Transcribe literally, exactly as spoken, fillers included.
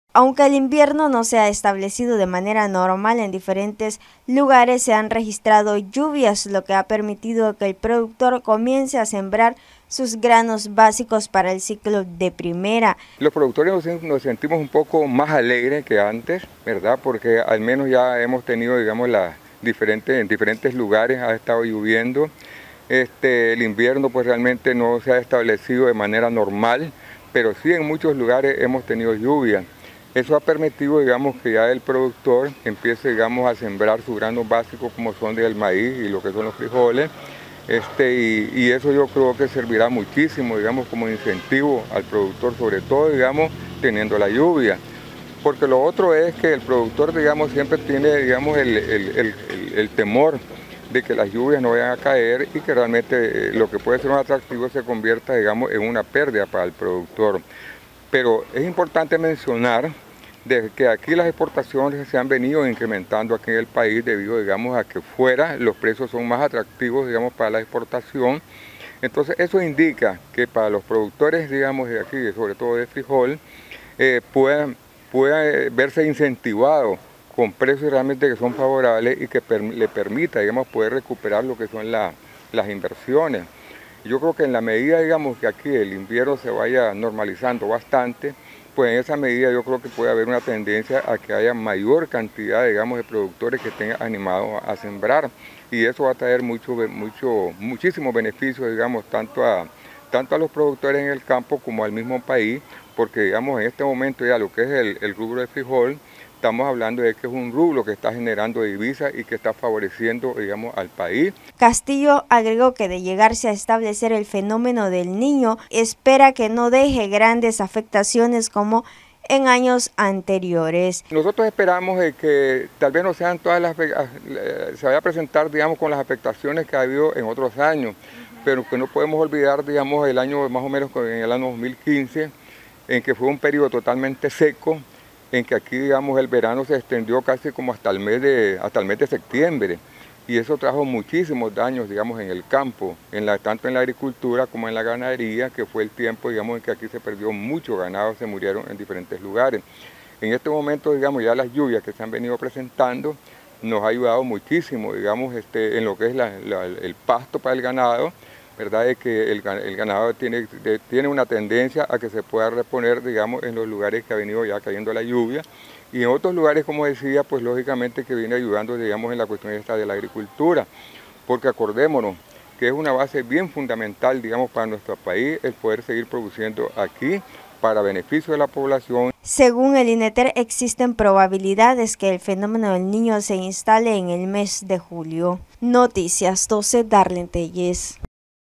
Aunque el invierno no se ha establecido de manera normal en diferentes lugares, se han registrado lluvias, lo que ha permitido que el productor comience a sembrar sus granos básicos para el ciclo de primera. Los productores nos, nos sentimos un poco más alegres que antes, ¿verdad? Porque al menos ya hemos tenido, digamos, las diferentes, en diferentes lugares ha estado lloviendo. Este, el invierno pues realmente no se ha establecido de manera normal, pero sí en muchos lugares hemos tenido lluvia. Eso ha permitido, digamos, que ya el productor empiece, digamos, a sembrar sus granos básicos como son del maíz y lo que son los frijoles. Este, y, y eso yo creo que servirá muchísimo, digamos, como incentivo al productor, sobre todo, digamos, teniendo la lluvia. Porque lo otro es que el productor, digamos, siempre tiene, digamos, el, el, el, el, el temor de que las lluvias no vayan a caer y que realmente lo que puede ser un atractivo se convierta, digamos, en una pérdida para el productor. Pero es importante mencionar de que aquí las exportaciones se han venido incrementando aquí en el país debido, digamos, a que fuera los precios son más atractivos, digamos, para la exportación. Entonces eso indica que para los productores, digamos, de aquí, sobre todo de frijol, eh, puedan, puedan verse incentivados con precios realmente que son favorables y que per, le permita, digamos, poder recuperar lo que son la, las inversiones. Yo creo que en la medida, digamos, que aquí el invierno se vaya normalizando bastante, pues en esa medida yo creo que puede haber una tendencia a que haya mayor cantidad, digamos, de productores que estén animados a sembrar. Y eso va a traer mucho, mucho, muchísimos beneficios, digamos, tanto a, tanto a los productores en el campo como al mismo país, porque, digamos, en este momento ya lo que es el, el rubro de frijol, estamos hablando de que es un rubro que está generando divisas y que está favoreciendo, digamos, al país. Castillo agregó que de llegarse a establecer el fenómeno del Niño, espera que no deje grandes afectaciones como en años anteriores. Nosotros esperamos de que tal vez no sean todas las, se vaya a presentar, digamos, con las afectaciones que ha habido en otros años, pero que no podemos olvidar, digamos, el año más o menos en el año dos mil quince, en que fue un periodo totalmente seco, en que aquí, digamos, el verano se extendió casi como hasta el mes de, hasta el mes de septiembre. Y eso trajo muchísimos daños, digamos, en el campo, en la, tanto en la agricultura como en la ganadería, que fue el tiempo, digamos, en que aquí se perdió mucho ganado, se murieron en diferentes lugares. En este momento, digamos, ya las lluvias que se han venido presentando nos ha ayudado muchísimo, digamos, este, en lo que es la, la, el pasto para el ganado, ¿verdad? Es que el, el ganado tiene, de, tiene una tendencia a que se pueda reponer, digamos, en los lugares que ha venido ya cayendo la lluvia. Y en otros lugares, como decía, pues lógicamente que viene ayudando, digamos, en la cuestión esta de la agricultura, porque acordémonos que es una base bien fundamental, digamos, para nuestro país, el poder seguir produciendo aquí para beneficio de la población. Según el INETER, existen probabilidades que el fenómeno del Niño se instale en el mes de julio. Noticias doce, Darlene Telles.